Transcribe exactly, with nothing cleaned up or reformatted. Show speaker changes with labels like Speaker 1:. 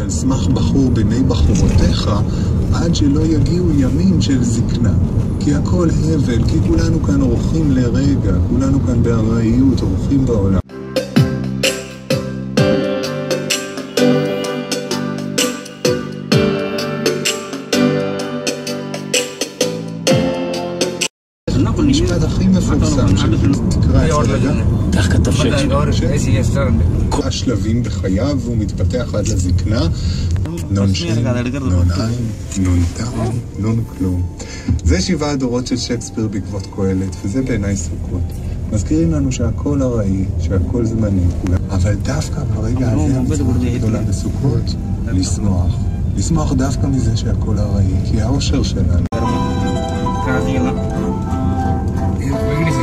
Speaker 1: על סמך בחור בני בחורותיך, עד שלא יגיעו ימים של זקנה. כי הכל הבל, כי כולנו כאן אורחים לרגע, כולנו כאן בארעיות, אורחים בעולם. המשפט הכי מפורסם של תקרא את זה רגע.
Speaker 2: כך כתב שייקספיר.
Speaker 1: השלבים בחייו והוא מתפתח עד לזקנה. נון שין, נון עין, נון תאו, נון כלום. זה שבעה הדורות של שייקספיר בעקבות קהלת, וזה בעיניי סוכות. מזכירים לנו שהכל ארעי, שהכל זמני, אבל דווקא ברגע הזה המצווה גדולה בסוכות, לשמוח. לשמוח דווקא מזה שהכל ארעי, כי האושר שלנו.